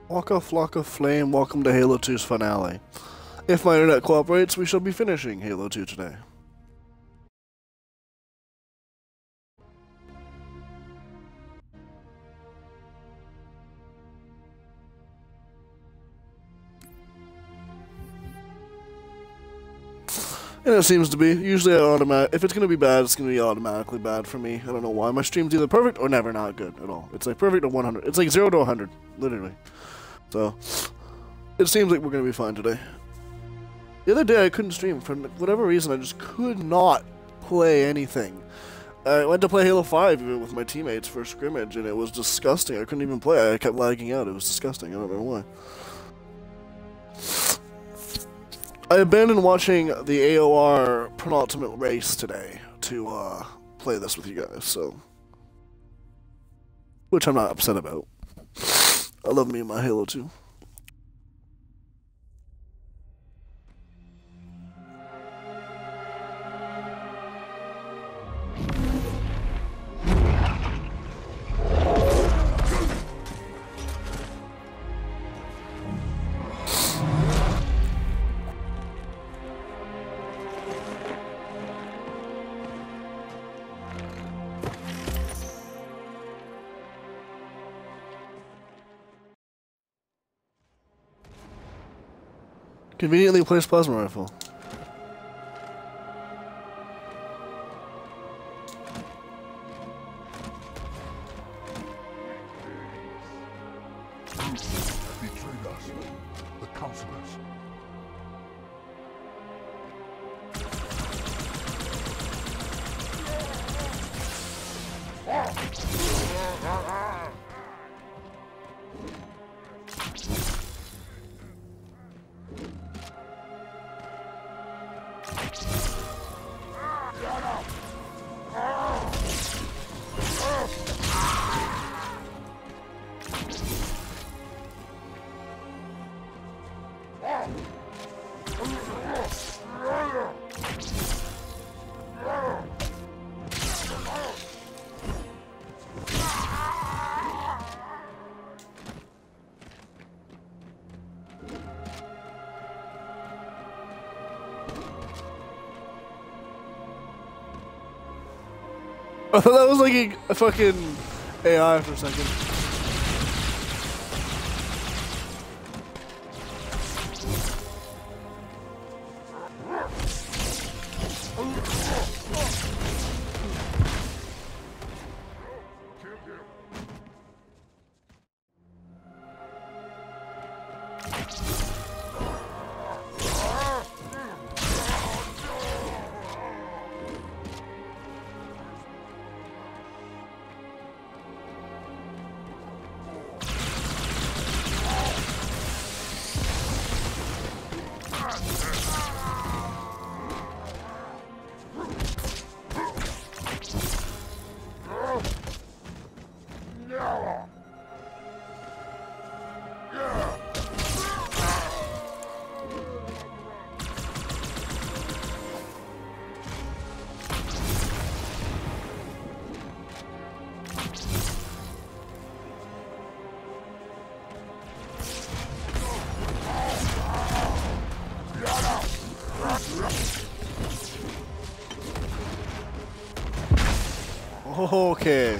Waka Flocka Flame, welcome to Halo 2's finale. If my internet cooperates, we shall be finishing Halo 2 today. And it seems to be. Usually if it's going to be bad, it's going to be automatically bad for me. I don't know why. My stream's either perfect or never not good at all. It's like perfect to 100. It's like 0 to 100, literally. So, it seems like we're going to be fine today. The other day I couldn't stream. For whatever reason, I just could not play anything. I went to play Halo 5 even with my teammates for a scrimmage, and it was disgusting. I couldn't even play. I kept lagging out. It was disgusting. I don't know why. I abandoned watching the AOR penultimate race today to play this with you guys, so... Which I'm not upset about. I love me and my Halo 2. Conveniently placed plasma rifle. Betrayed us, the counselors. I thought that was like a fucking AI for a second. Okay.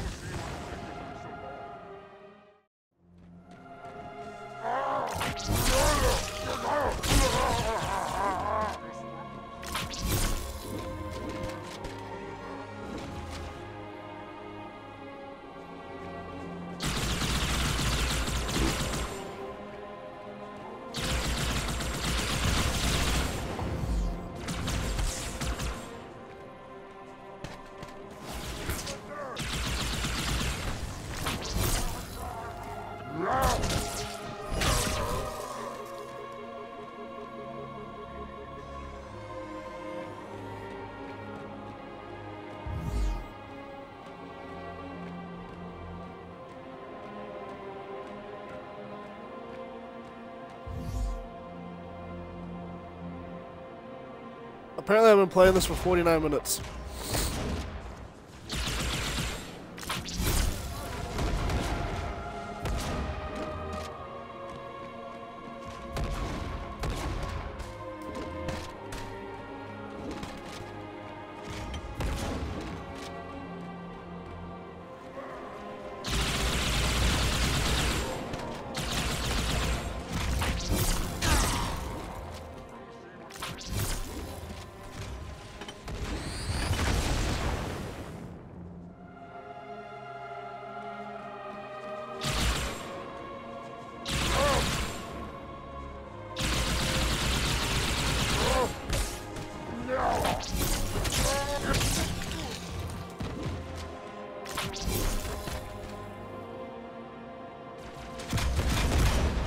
Apparently I've been playing this for 49 minutes.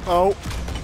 Oh.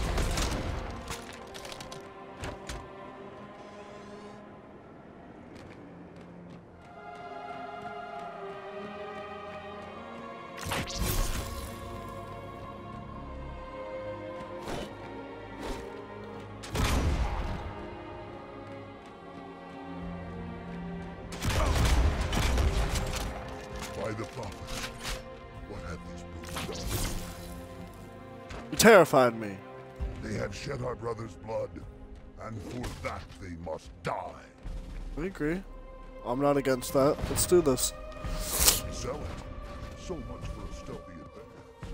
By the prophet, what have these brutes done? You terrified me. They have shed our brother's blood, and for that they must die. I agree. I'm not against that. Let's do this. Sell it. So much for a stealthy adventure.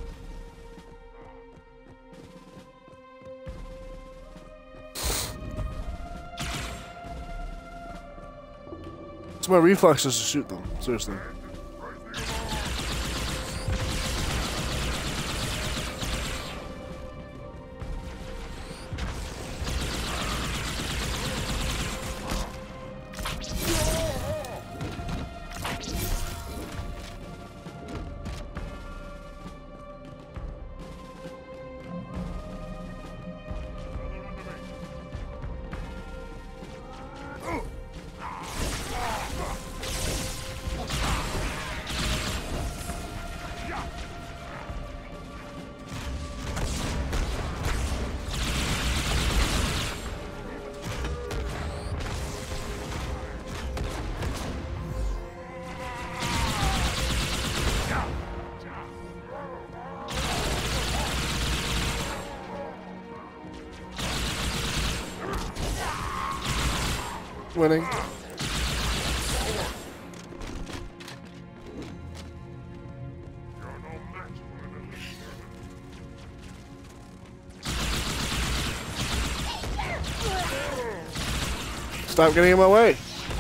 It's my reflexes to shoot them. Seriously. Winning. Stop getting in my way.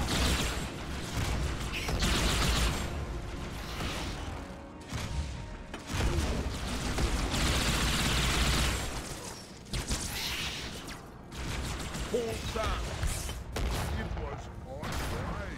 Hold back. It was on right.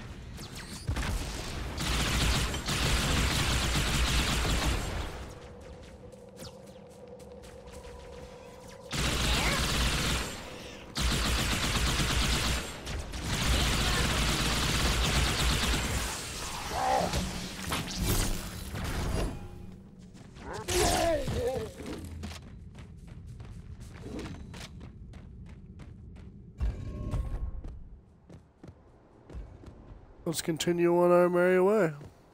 Let's continue on our merry way.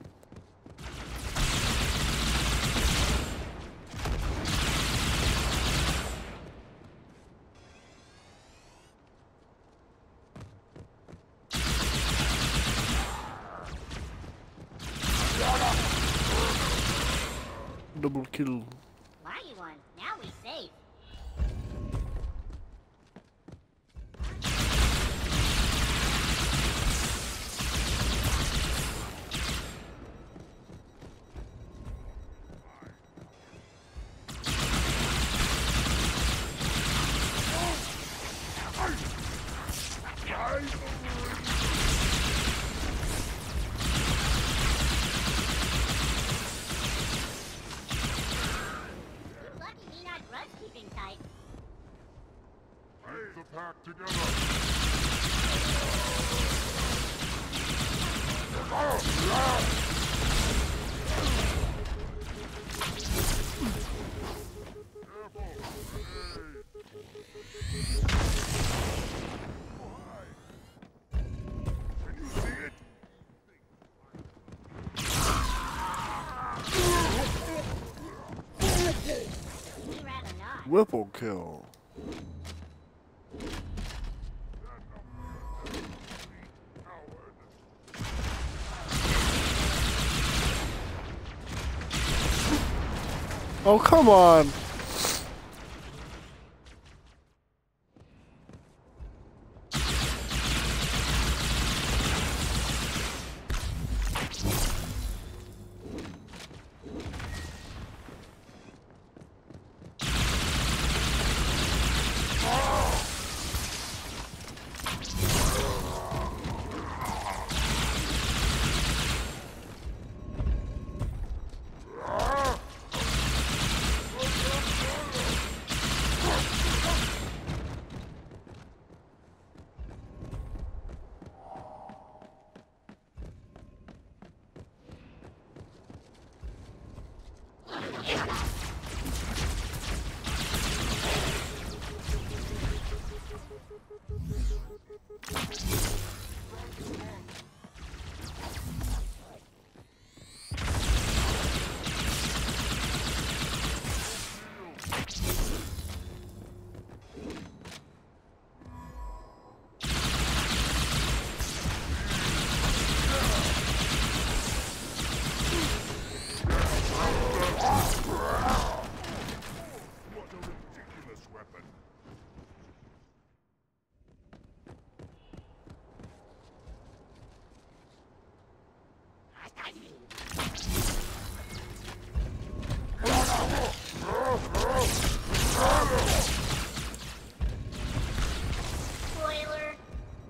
Double kill. Why you won? Now we safe. Lucky he not grudge keeping tight. Keep the pack together. Can you see it? We rather not. Whipple kill. Oh, come on. What a ridiculous weapon. Spoiler.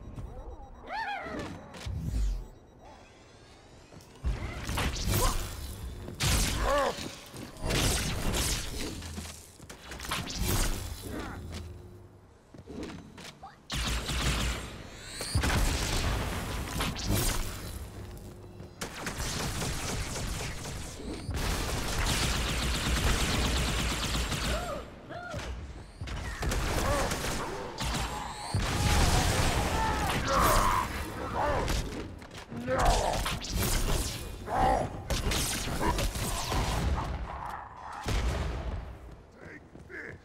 Take this.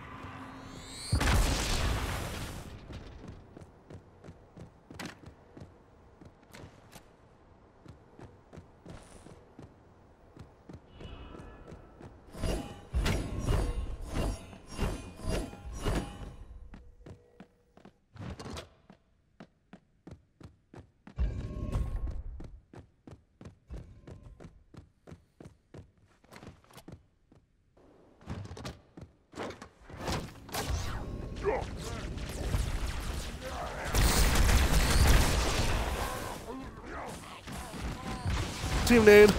Team Nade.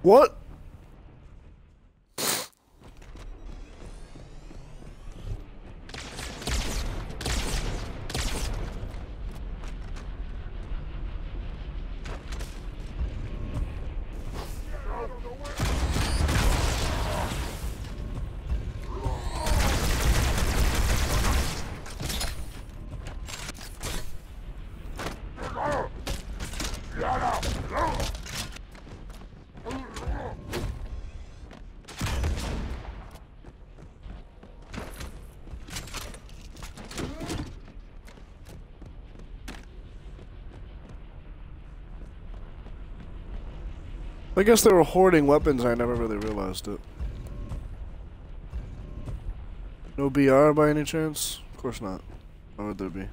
What? I guess they were hoarding weapons, I never really realized it. No BR by any chance? Of course not. Why would there be?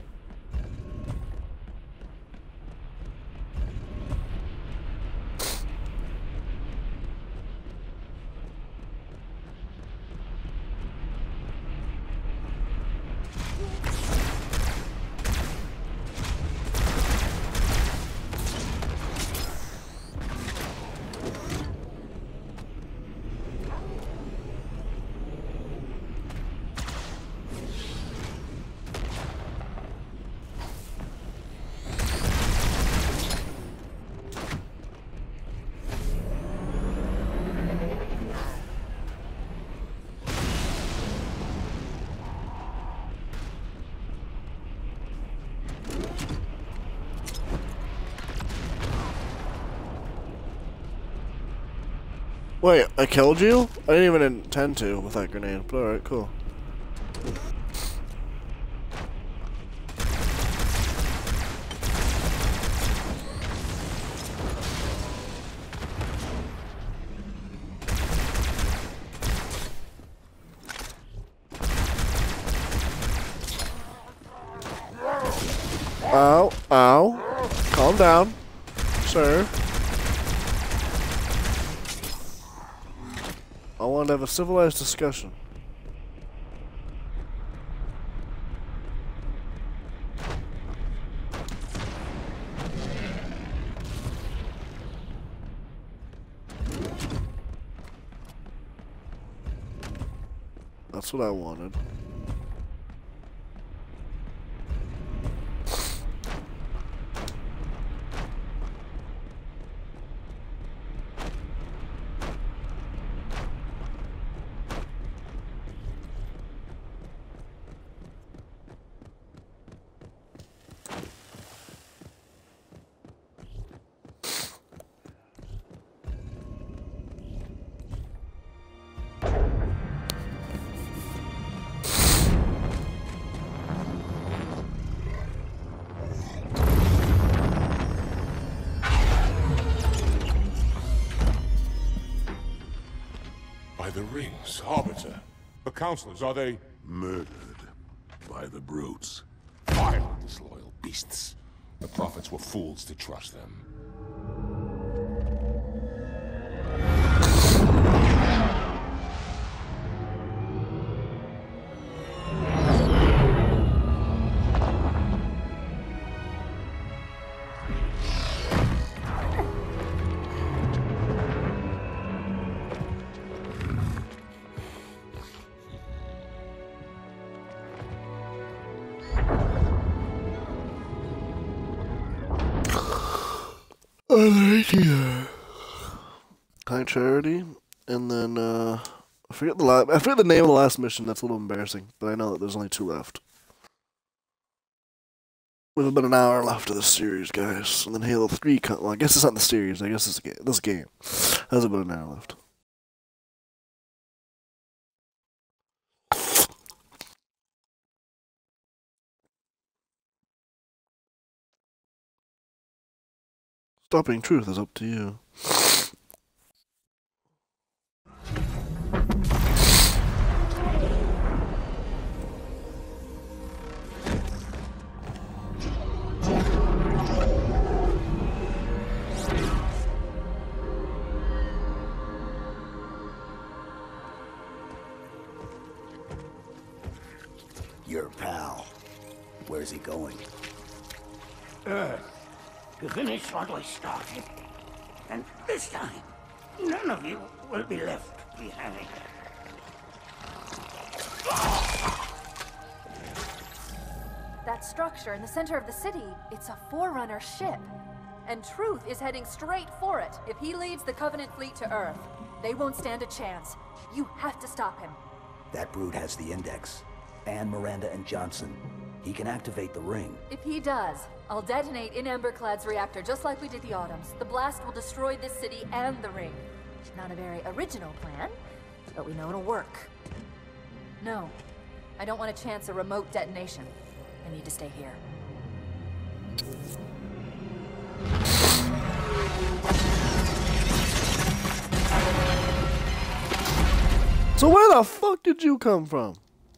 Wait, I killed you? I didn't even intend to with that grenade, but alright, cool. Ow, ow. Calm down, sir. I want to have a civilized discussion. That's what I wanted. The rings, Arbiter. The counselors, are they... Murdered by the brutes. Vile, disloyal beasts. The prophets were fools to trust them. Kind charity, and then I forget the name of the last mission. That's a little embarrassing, but I know that there's only 2 left. We have about an hour left of this series, guys, and then Halo 3. Well, I guess it's not the series. I guess it's this game. Has about an hour left. Stopping truth is up to you. Your pal. Where's he going? Earth. To finish what we started. And this time, None of you will be left behind. That structure in the center of the city, it's a Forerunner ship. And Truth is heading straight for it. If he leads the Covenant fleet to Earth, they won't stand a chance. You have to stop him. That brute has the Index. And Miranda and Johnson. He can activate the ring. If he does, I'll detonate in Emberclad's reactor just like we did the Autumns. The blast will destroy this city and the ring. Not a very original plan, but we know it'll work. No, I don't want to chance a remote detonation. I need to stay here. So where the fuck did you come from?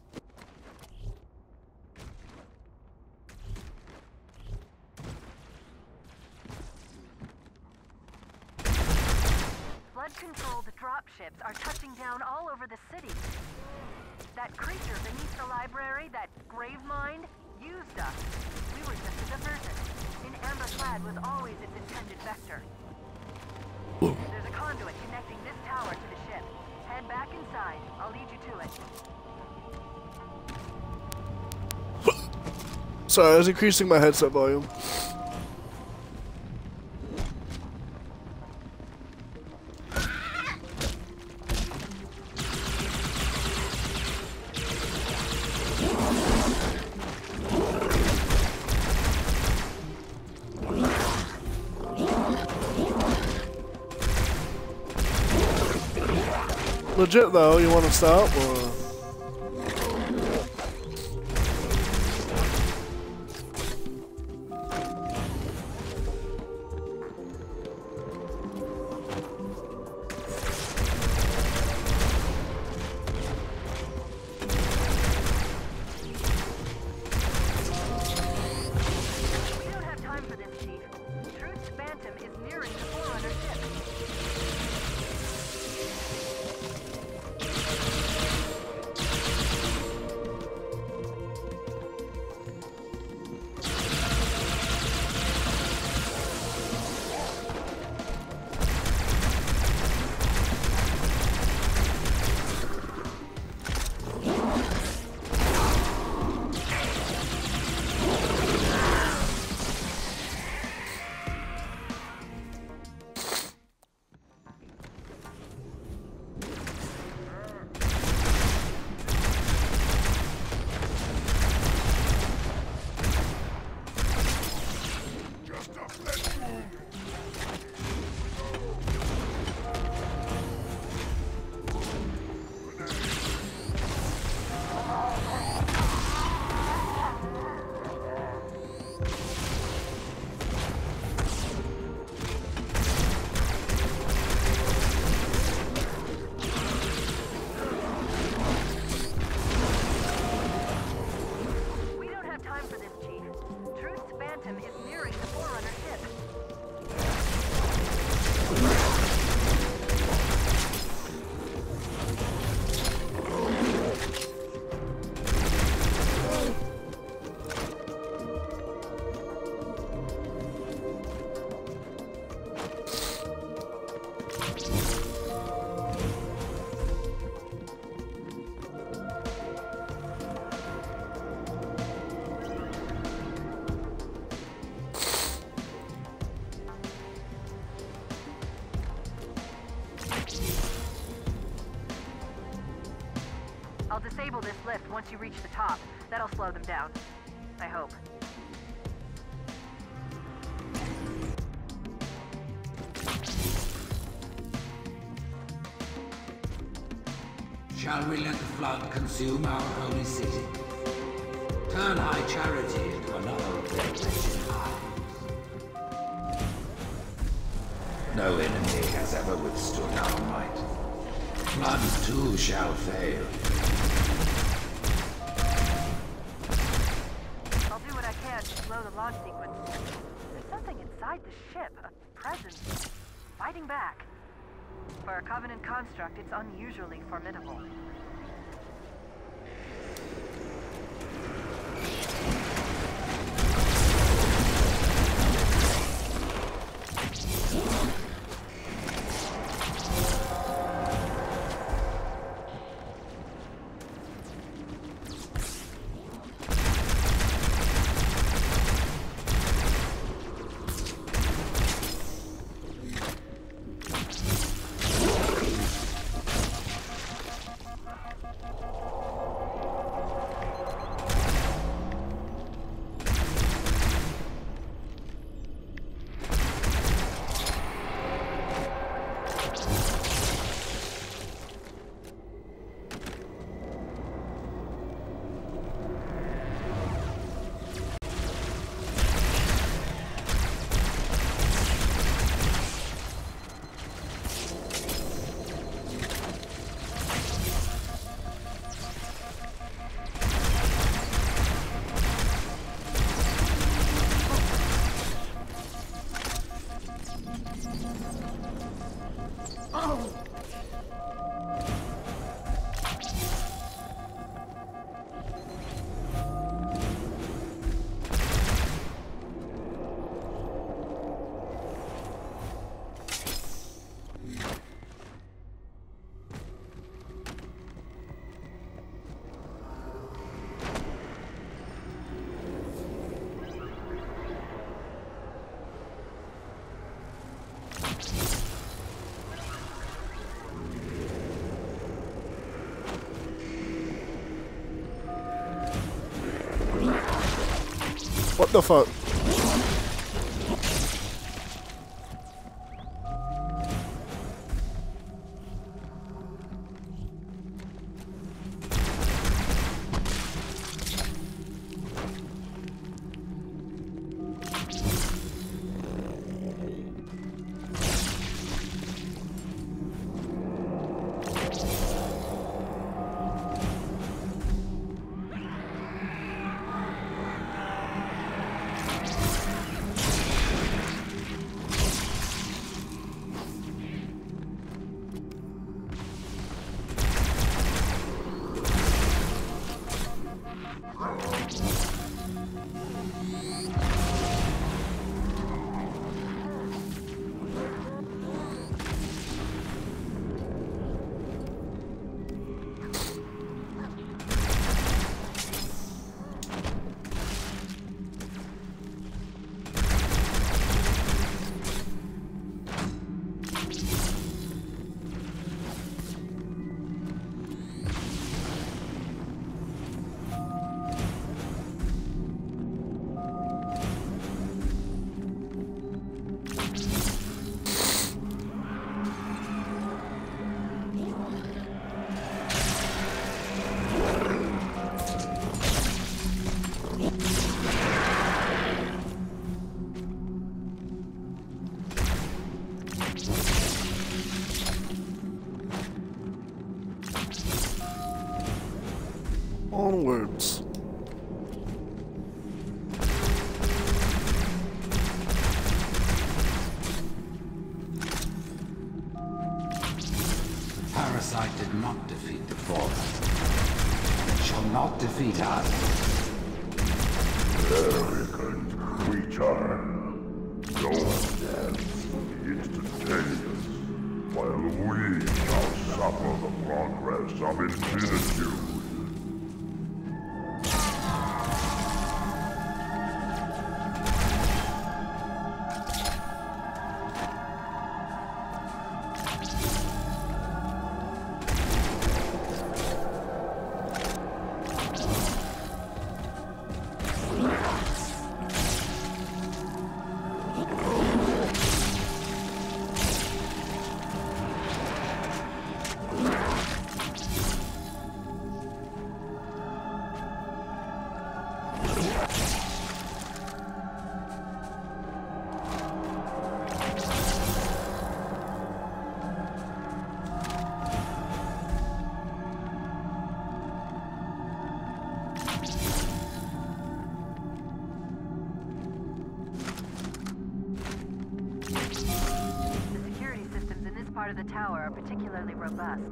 Flood-controlled dropships are touching down all over the city. That creature beneath the library, that Gravemind, used us. We were just a diversion. In Emberclad was always its intended vector. There's a conduit connecting this tower to the ship. Head back inside. I'll lead you to it. Sorry, I was increasing my headset volume. Legit though, you want to stop or? We don't have time for this, Chief. Truth's Phantom is nearing the Forerunner ship. I'll disable this lift once you reach the top. That'll slow them down. I hope. Shall we let the flood consume our holy city? Turn high charity into another of their wretched hives. No enemy has ever withstood our might. Floods too shall fail. I'll do what I can to slow the launch sequence. There's something inside the ship, a presence, fighting back. For a Covenant construct, it's unusually formidable. What the fuck? Onwards. Parasite did not defeat the Forest. It shall not defeat us. Arrogant creature. Your death will be instantaneous, while we shall suffer the progress of infinitude. Part of the tower are particularly robust.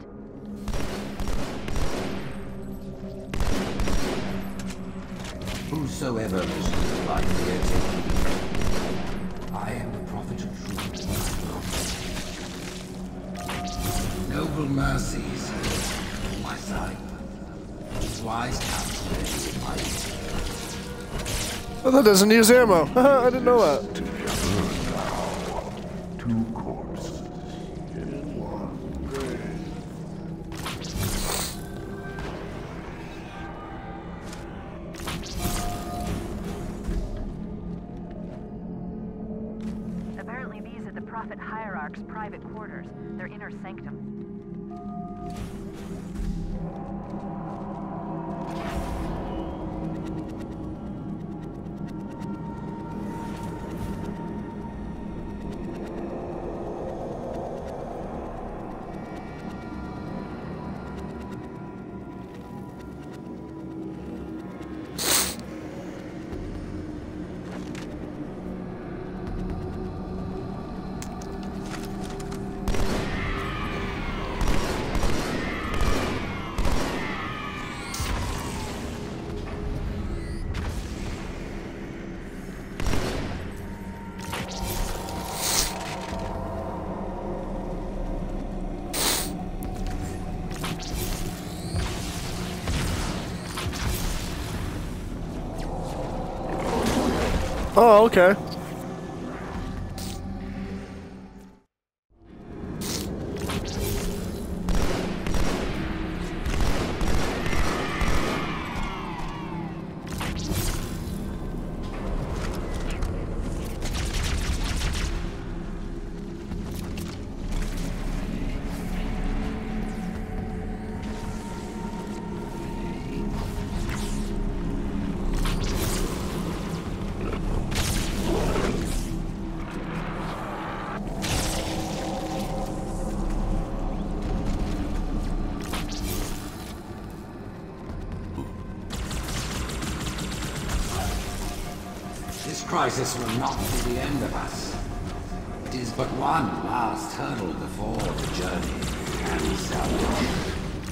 Whosoever wishes life here, take heed. I am the prophet of truth. Noble mercies, my son. Wise counsel is my Oh, that doesn't use ammo. I didn't know that. Two corpses. Apparently these are the Prophet Hierarch's private quarters, their inner sanctum. Oh, okay. This crisis will not be the end of us. It is but one last hurdle before the journey can be salvaged.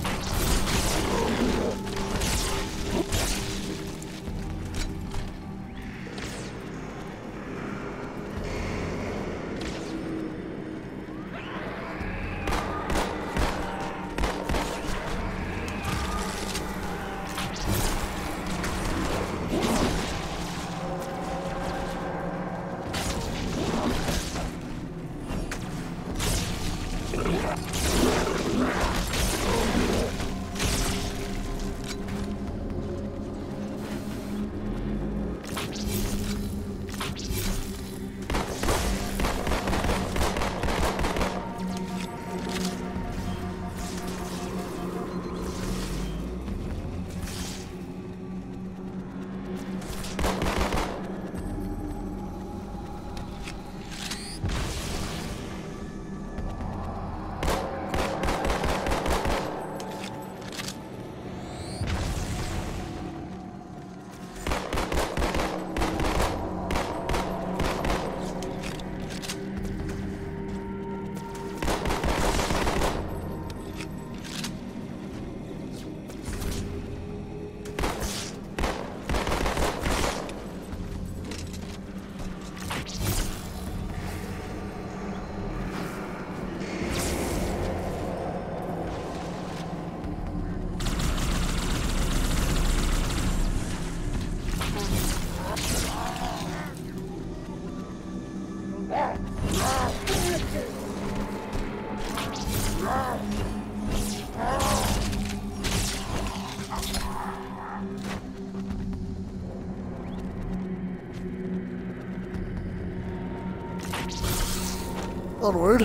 Onward.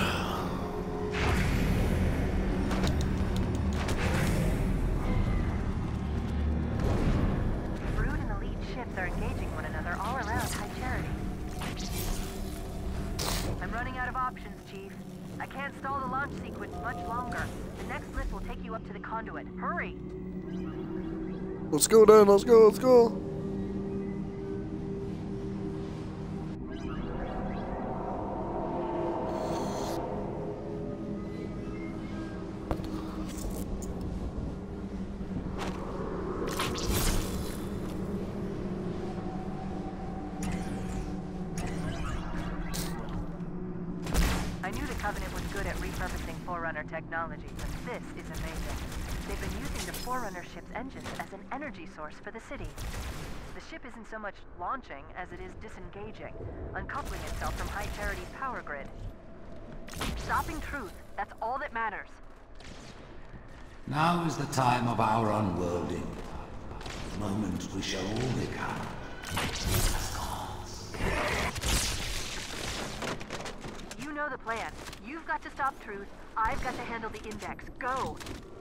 Brood and elite ships are engaging one another all around High Charity. I'm running out of options, Chief. I can't stall the launch sequence much longer. The next lift will take you up to the conduit. Hurry! Let's go, Dan. Let's go. Let's go. I knew the Covenant was good at repurposing Forerunner technology, but this is amazing. They've been using the Forerunner ship's engines as an energy source for the city. The ship isn't so much launching as it is disengaging, uncoupling itself from High Charity's power grid. Stopping Truth, that's all that matters. Now is the time of our unworlding. The moment we shall all become as gods. You know the plan. You've got to stop Truth. I've got to handle the Index. Go!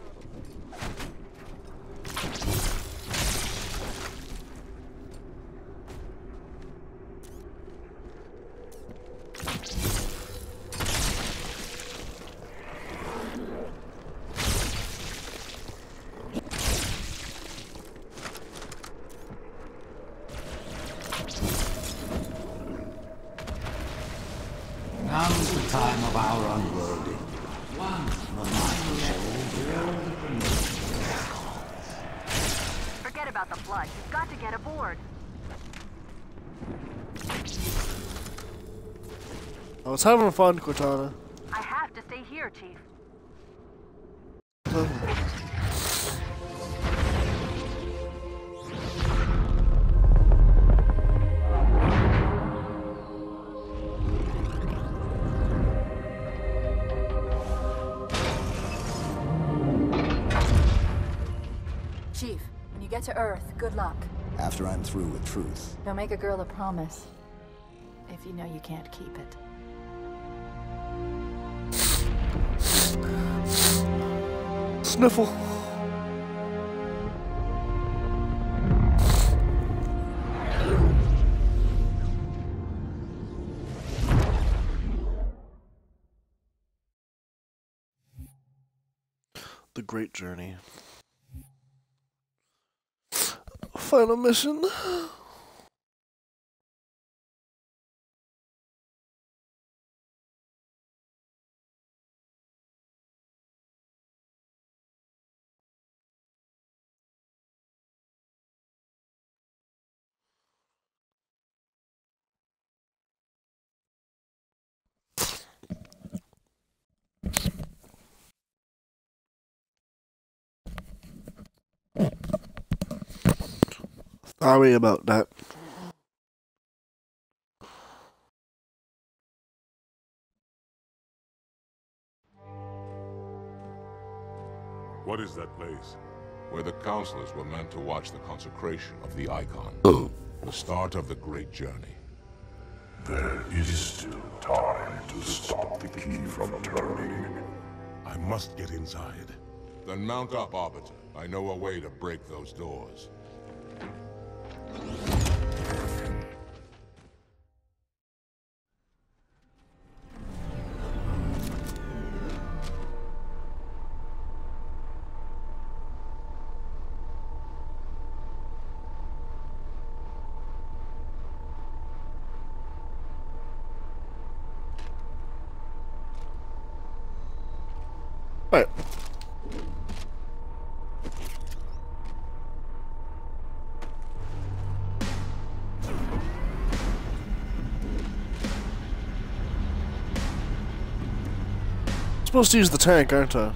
Now is the time of our unworlding. One moment we shall all become as gods. Forget about the flood. You've got to get aboard. I was having fun, Cortana. I have to stay here, Chief. Chief, when you get to Earth, good luck. After I'm through with Truth. Don't make a girl a promise if you know you can't keep it. Sniffle. The Great Journey. Final mission. Sorry about that. What is that place? Where the counselors were meant to watch the consecration of the Icon. The start of the Great Journey. There is still time to stop the key from turning. I must get inside. Then mount up, Arbiter. I know a way to break those doors. Right. Supposed to use the tank, aren't I?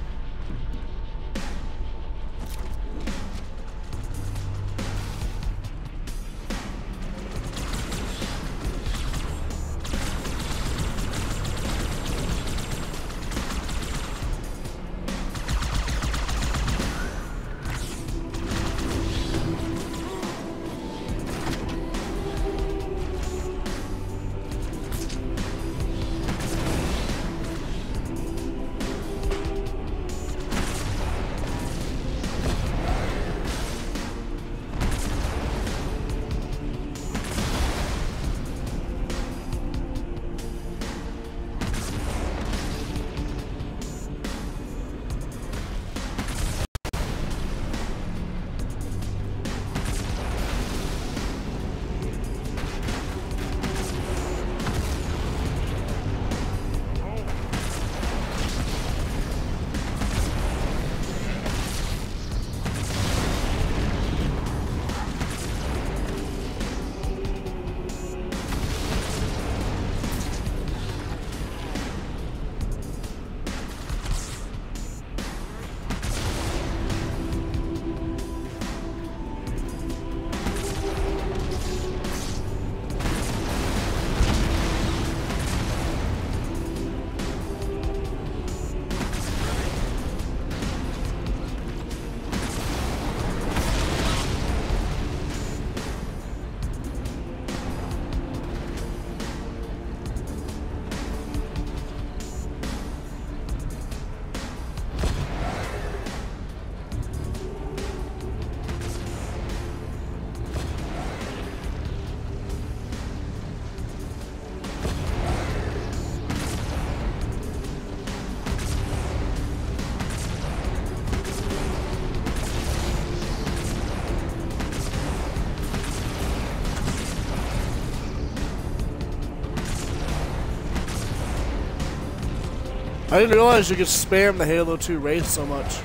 I didn't realize you could spam the Halo 2 Wraith so much.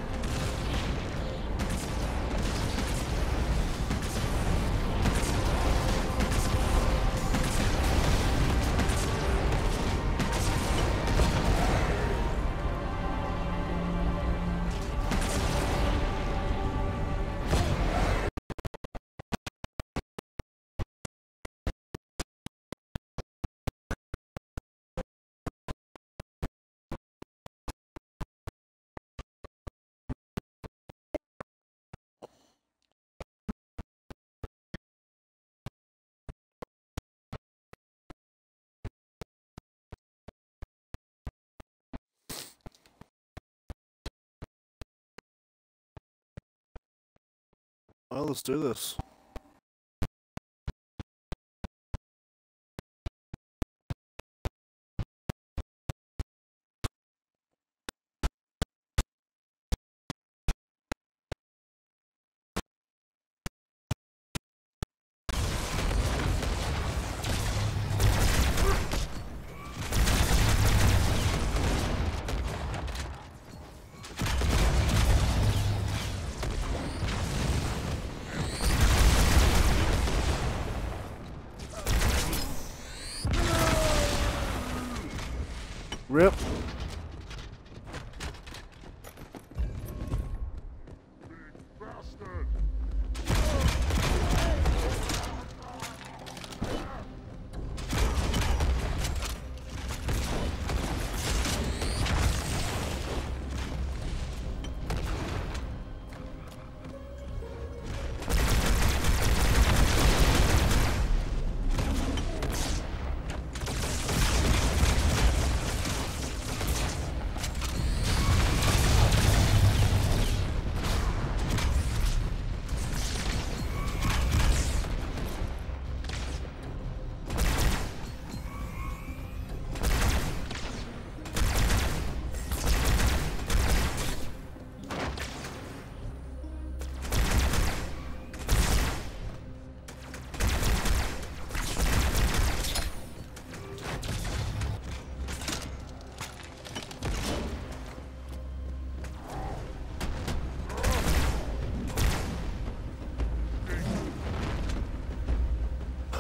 Well, let's do this. Rip. Bastard!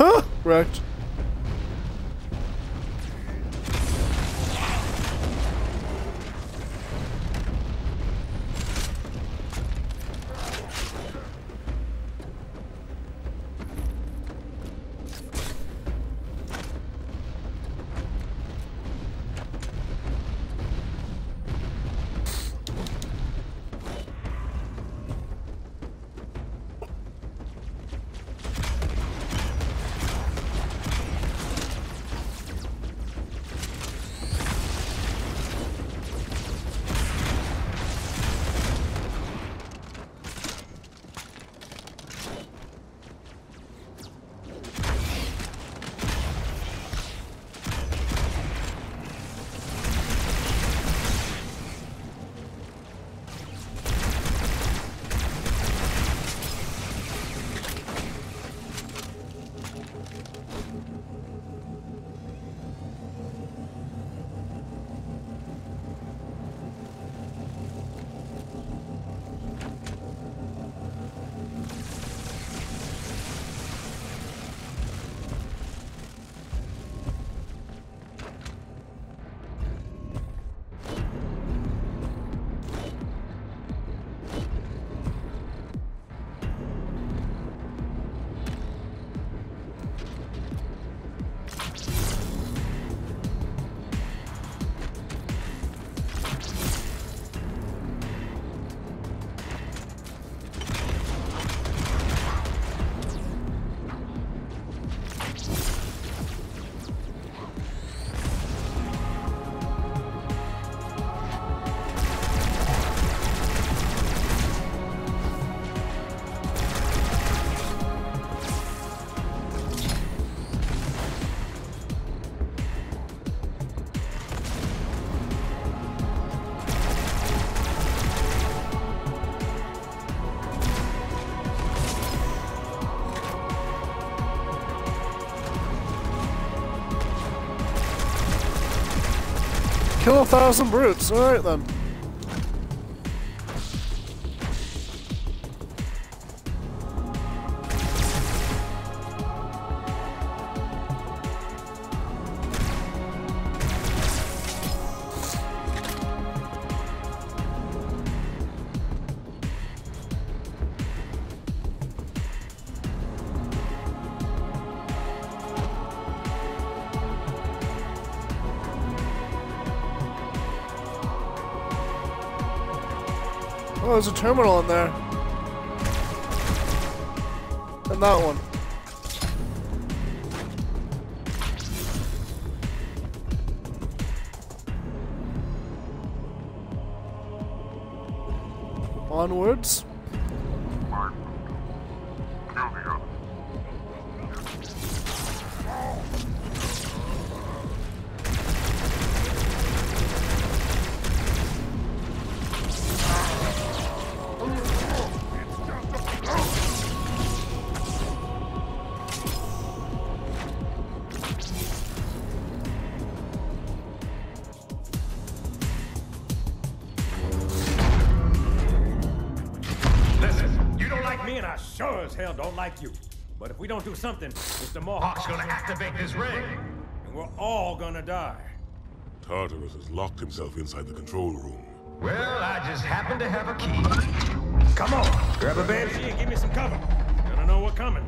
Huh? Wrecked. Kill 1,000 brutes. Alright then. Oh, there's a terminal in there. And that one. Onwards. Sure as hell don't like you. But if we don't do something, Mr. Mohawk's gonna activate this ring. And we're all gonna die. Tartarus has locked himself inside the control room. Well, I just happen to have a key. Come on, grab a banshee and give me some cover. Gonna know what's coming.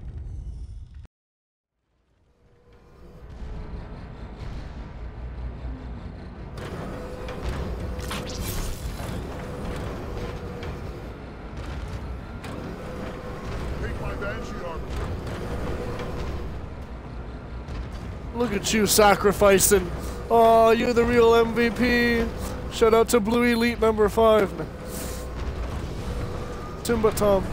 Look at you sacrificing. Oh, you're the real MVP. Shout out to Blue Elite number 5. Timba Tom.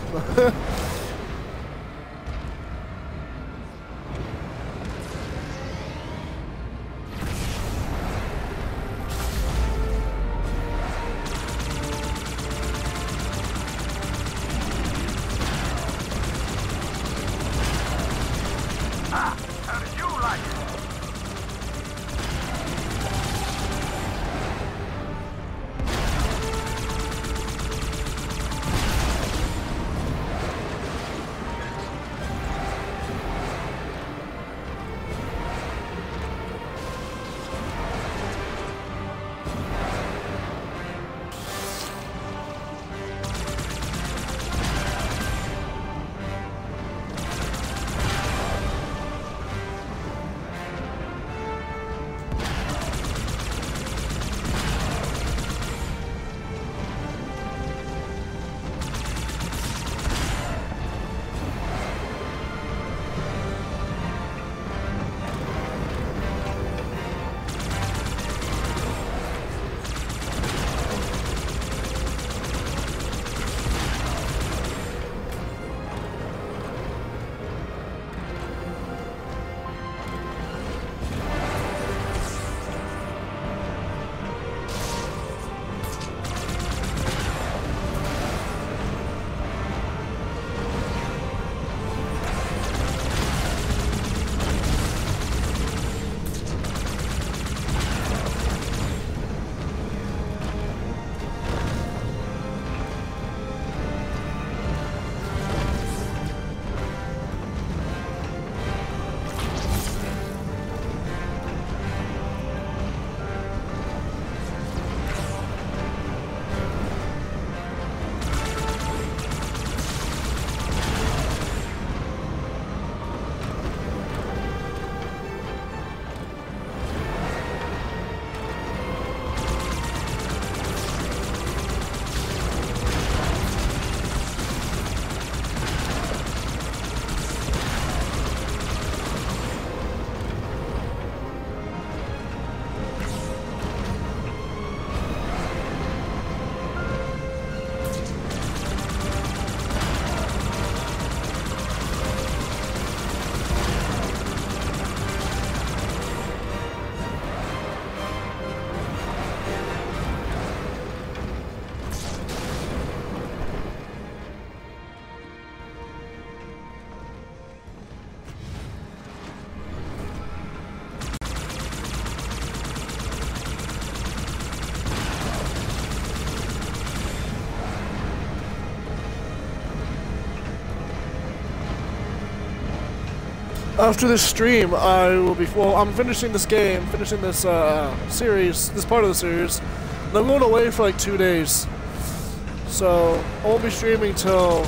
After this stream, I will be. Well, I'm finishing this game, finishing this series, this part of the series. And I'm going away for like 2 days, so I won't be streaming till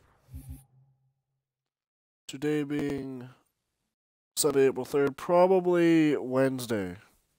today being Sunday, April 3rd, probably Wednesday.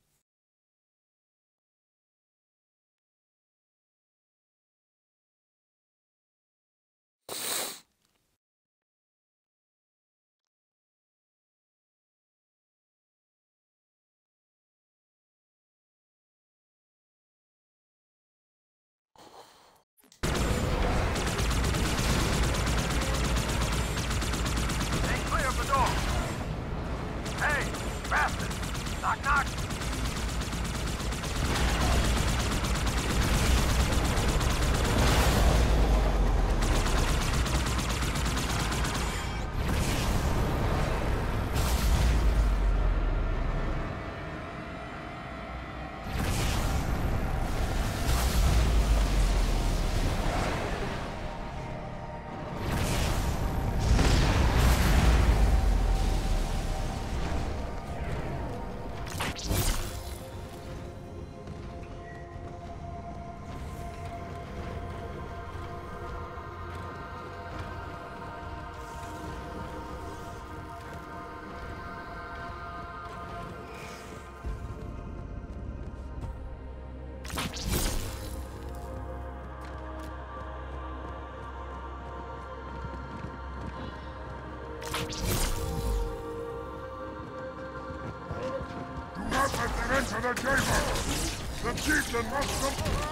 The chamber! The chieftain must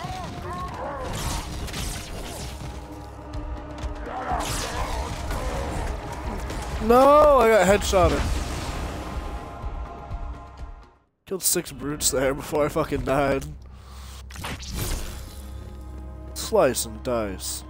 No, I got headshotted. Killed 6 brutes there before I fucking died. Slice and dice.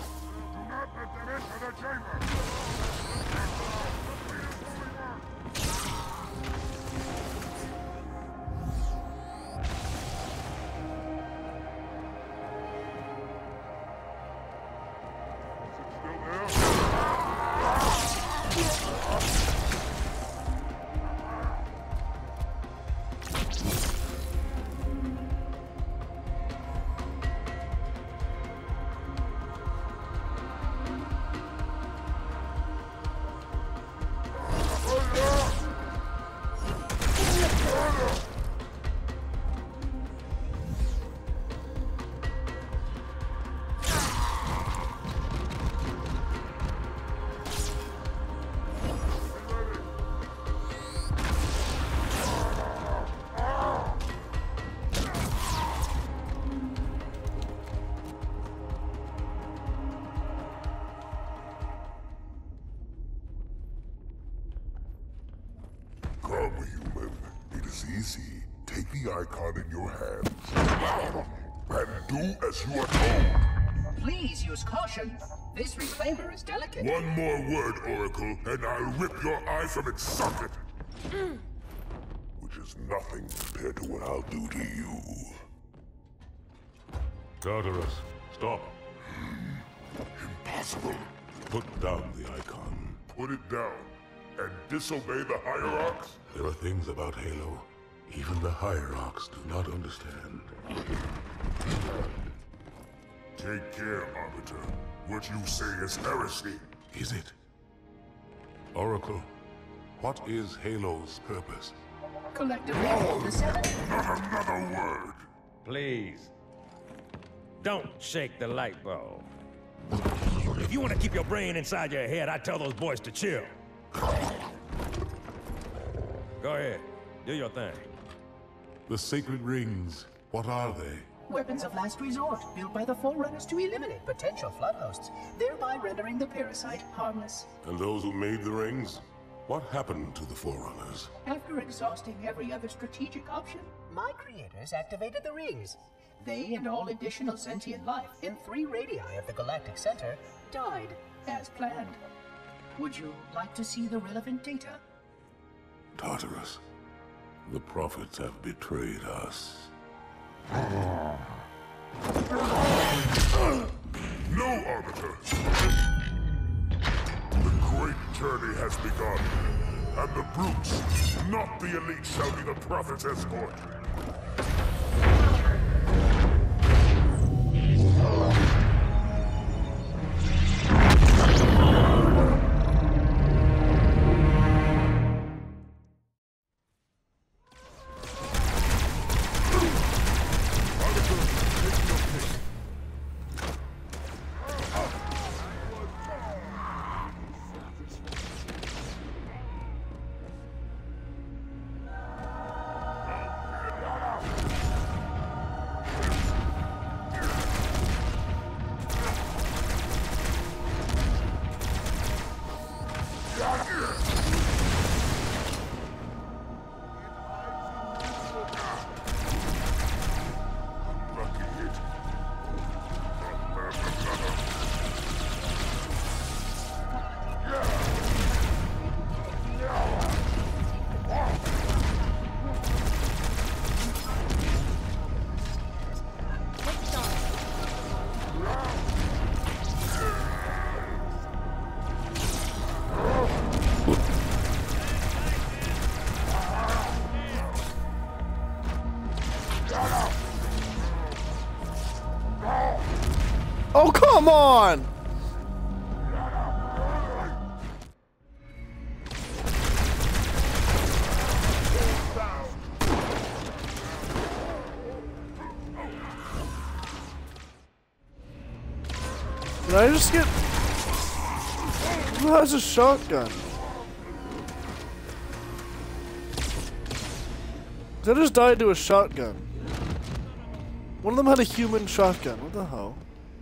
icon in your hands. And do as you are told. Please use caution. This reclaimer is delicate. One more word, Oracle, and I'll rip your eye from its socket. Which is nothing compared to what I'll do to you. Tartarus, stop. Impossible. Put down the icon. Put it down and disobey the Hierarchs? There are things about Halo even the Hierarchs do not understand. Take care, Arbiter. What you say is heresy. Is it? Oracle, what is Halo's purpose? Collectively, the Seven. Not another word. Please. Don't shake the light bulb. If you want to keep your brain inside your head, I tell those boys to chill. Go ahead. Do your thing. The sacred rings, what are they? Weapons of last resort, built by the Forerunners to eliminate potential flood hosts, thereby rendering the parasite harmless. And those who made the rings? What happened to the Forerunners? After exhausting every other strategic option, my creators activated the rings. They and all additional sentient life in 3 radii of the Galactic Center died as planned. Would you like to see the relevant data? Tartarus, the prophets have betrayed us. No, Arbiter! The great journey has begun. And the brutes, not the elite, shall be the Prophet's escort. Oh, come on! Did I just get... Who has a shotgun? Did I just die to a shotgun? One of them had a human shotgun. What the hell?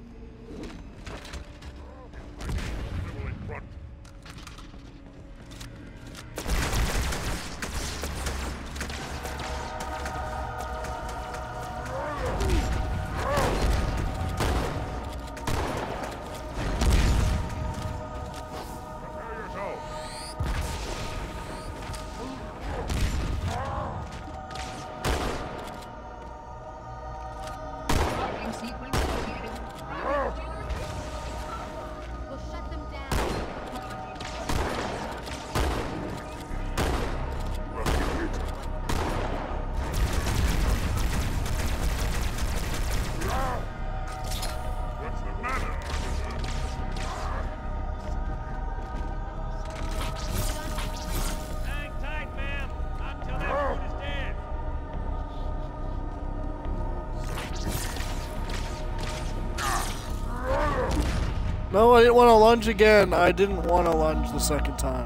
No, I didn't want to lunge again. I didn't want to lunge the second time.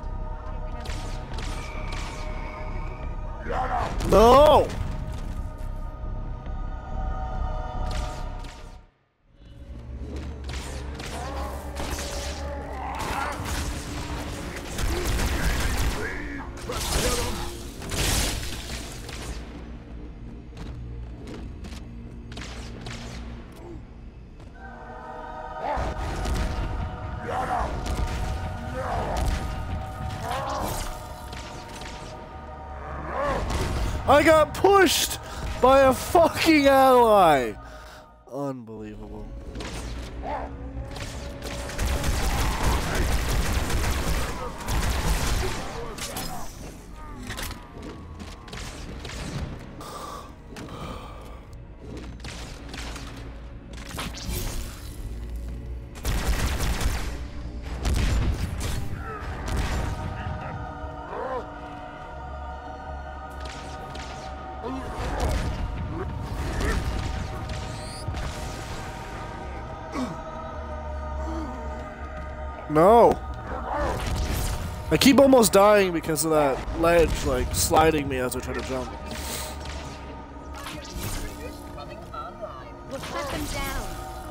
No! I got pushed by a fucking ally. Unbelievable. No! I keep almost dying because of that ledge, like, sliding me as I try to jump. We'll shut them down.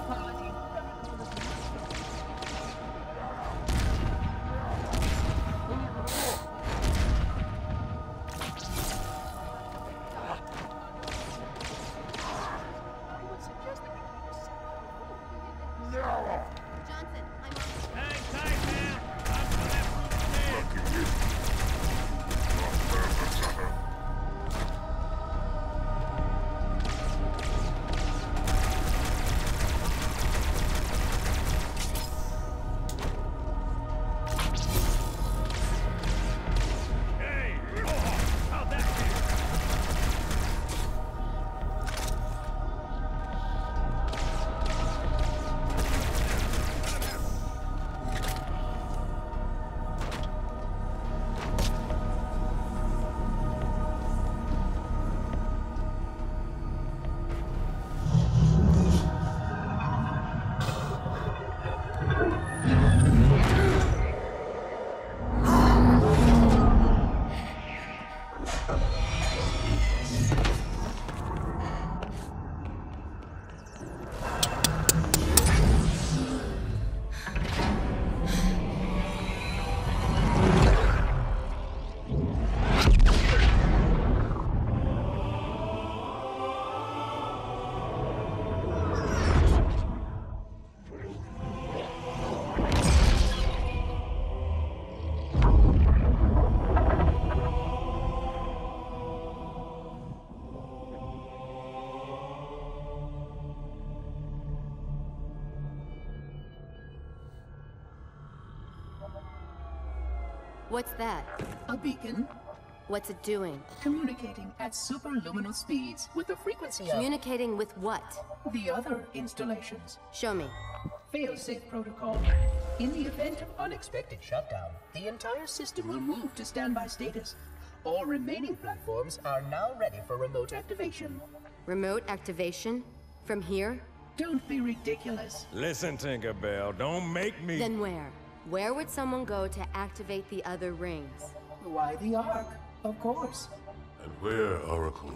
What's that? A beacon. What's it doing? Communicating at superluminal speeds with the frequency of... Communicating with what? The other installations. Show me. Fail-safe protocol. In the event of unexpected shutdown, the entire system will move to standby status. All remaining platforms are now ready for remote activation. Remote activation? From here? Don't be ridiculous. Listen, Tinkerbell, don't make me... Then where? Where would someone go to activate the other rings? Why the Ark? Of course. And where, Oracle,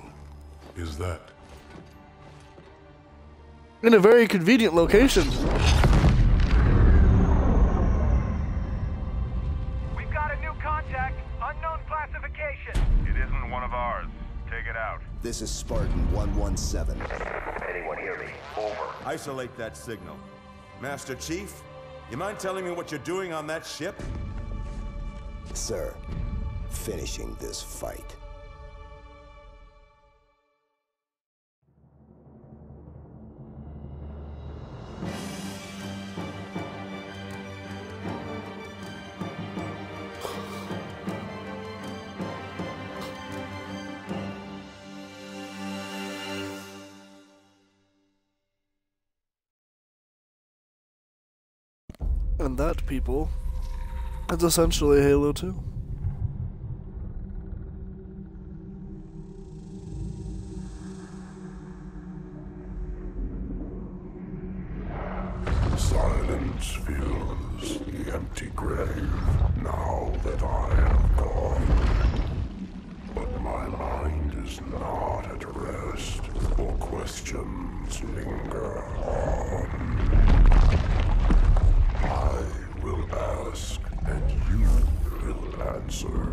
is that? In a very convenient location. We've got a new contact, unknown classification. It isn't one of ours. Take it out. This is Spartan 117. Anyone hear me? Over. Isolate that signal. Master Chief, you mind telling me what you're doing on that ship? Sir, finishing this fight. And that, people, is essentially Halo 2. Silence fills the empty grave now that I have gone. But my mind is not at rest, for questions linger on. I will ask, and you will answer.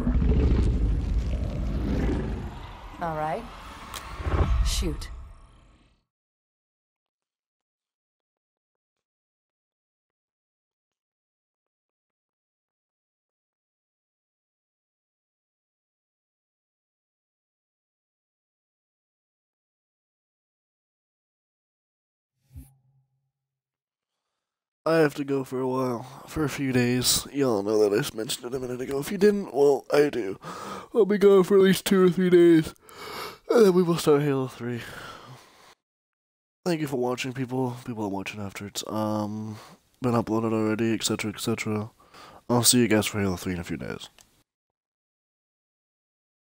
All right. Shoot. I have to go for a while, for a few days. Y'all know that I mentioned it a minute ago. If you didn't, well, I do. I'll be gone for at least 2 or 3 days, and then we will start Halo 3. Thank you for watching, people. People are watching after it's been uploaded already, etc., etc. I'll see you guys for Halo 3 in a few days.